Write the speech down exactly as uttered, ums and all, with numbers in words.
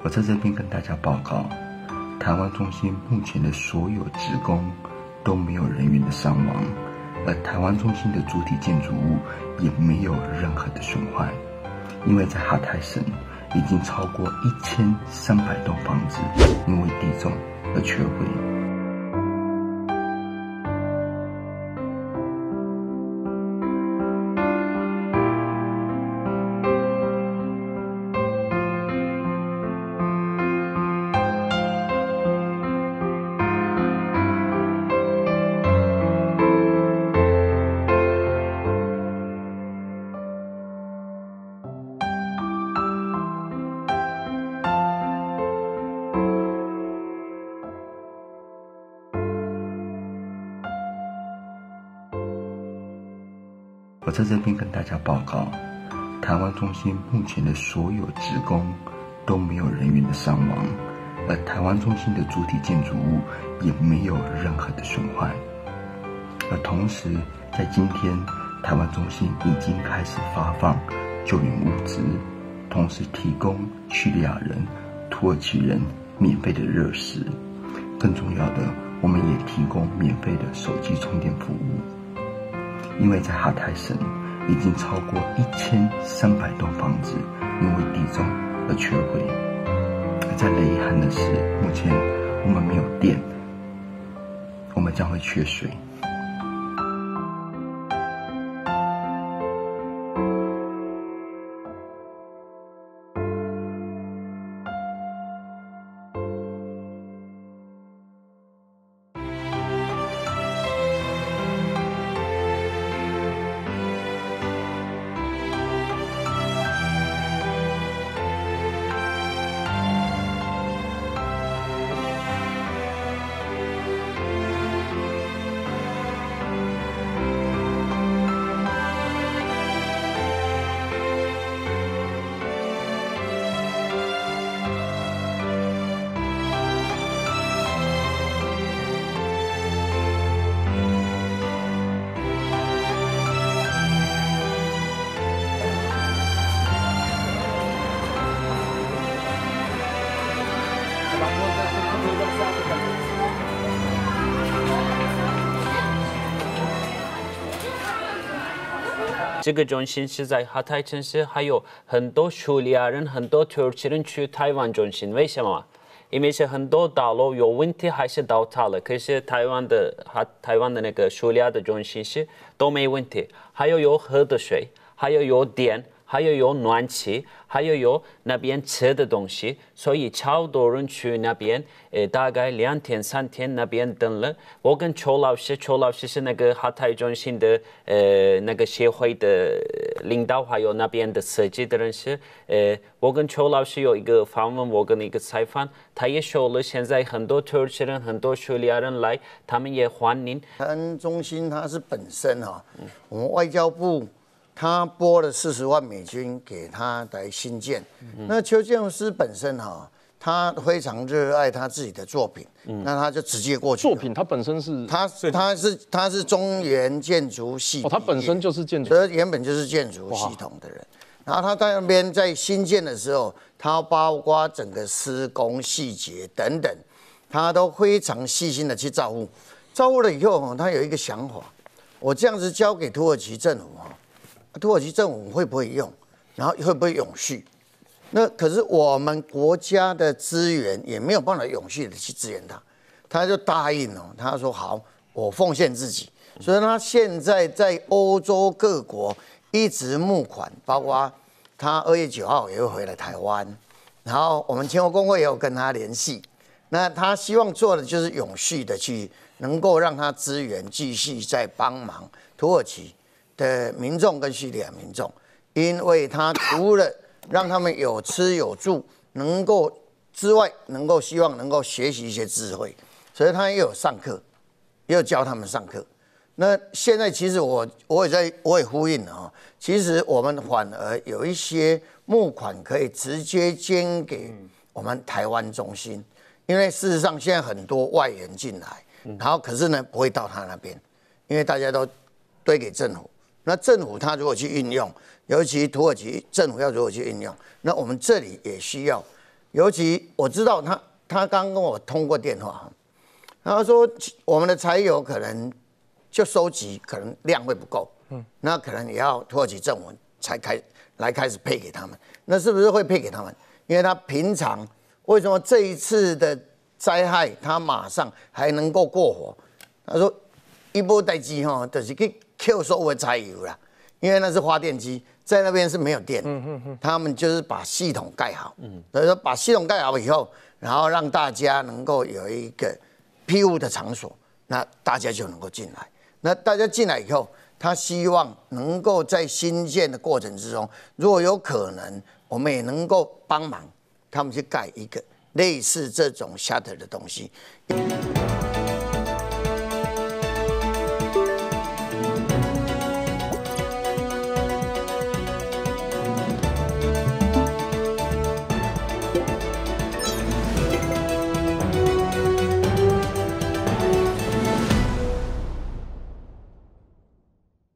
我在这边跟大家报告，台湾中心目前的所有职工都没有人员的伤亡，而台湾中心的主体建筑物也没有任何的损坏，因为在哈泰省已经超过一千三百栋房子因为地震而摧毁。我在这边跟大家报告，台湾中心目前的所有职工都没有人员的伤亡，而台湾中心的主体建筑物也没有任何的损坏。而同时，在今天，台湾中心已经开始发放救援物资，同时提供叙利亚人、土耳其人免费的热食。更重要的，我们也提供免费的手机充电服务。因为在哈泰省已经超过一千三百栋房子因为地震而摧毁。而在雷憾的是，目前我们没有电，我们将会缺水。 这个中心是在哈泰城市，还有很多叙利亚人、很多土耳其人去台湾中心。为什么？因为是很多大楼有问题还是倒塌了，可是台湾的哈台湾的那个叙利亚的中心是都没问题，还有有喝的水，还有有电。还有有暖气，还有有那边吃的东西，所以超多人去那边，呃，大概两天三天那边等了。我跟邱老师，邱老师是那个哈泰中心的呃那个协会的领导，还有那边的设计的人是，呃，我跟邱老师有一个访问，我跟一个采访，他也说了，现在很多土耳其人、很多叙利亚人来，他们也欢迎。 台湾中心它是本身哈、哦，嗯、我们外交部。他拨了四十万美金给他来新建。嗯、那邱建筑师本身哈、哦，他非常热爱他自己的作品，嗯、那他就直接过去。 作品他本身是他他是他是中原建筑系， 哦，他本身就是建筑， 所以原本就是建筑系统的人。然后他在那边在新建的时候，他包括整个施工细节等等，他都非常细心的去照顾。照顾了以后，他有一个想法，我这样子交给土耳其政府哈。土耳其政府会不会用，然后会不会永续？那可是我们国家的资源也没有办法永续的去支援他，他就答应了。他说好，我奉献自己。所以他现在在欧洲各国一直募款，包括他二月九号也会回来台湾，然后我们前国工会也有跟他联系。那他希望做的就是永续的去，能够让他资源继续在帮忙土耳其的民众跟叙利亚民众，因为他除了让他们有吃有住，能够之外，能够希望能够学习一些智慧，所以他也有上课，也有教他们上课。那现在其实我我也在我也呼应了啊，其实我们反而有一些募款可以直接捐给我们台湾中心，因为事实上现在很多外援进来，然后可是呢不会到他那边，因为大家都堆给政府。那政府他如果去运用，尤其土耳其政府要如何去运用，那我们这里也需要尤其我知道他他刚跟我通过电话，他说我们的柴油可能就收集可能量会不够，嗯，那可能也要土耳其政府才开来开始配给他们，那是不是会配给他们？因为他平常为什么这一次的灾害他马上还能够过活？他说一波代机哈，就是去 Q 所有的柴油啦，因为那是发电机，在那边是没有电，嗯嗯嗯，他们就是把系统盖好，嗯，所以说把系统盖好以后，然后让大家能够有一个庇护的场所，那大家就能够进来。那大家进来以后，他希望能够在新建的过程之中，如果有可能，我们也能够帮忙他们去盖一个类似这种 shutter 的东西。